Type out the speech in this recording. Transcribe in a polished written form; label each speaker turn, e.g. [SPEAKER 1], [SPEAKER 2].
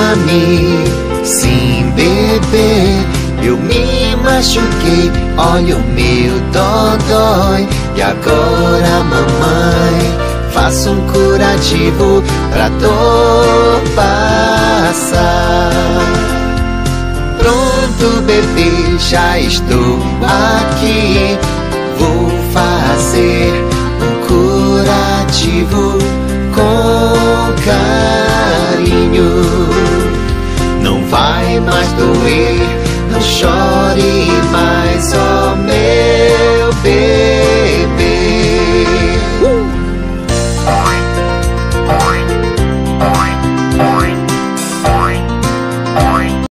[SPEAKER 1] mami. Sim, bebê, eu me machuquei, olha o meu dodói. E agora, mamãe, faça um curativo pra dor passar. Pronto, bebê, já estou aqui. Vou fazer um curativo com carinho. Não vai mais doer, não chore mais, ó meu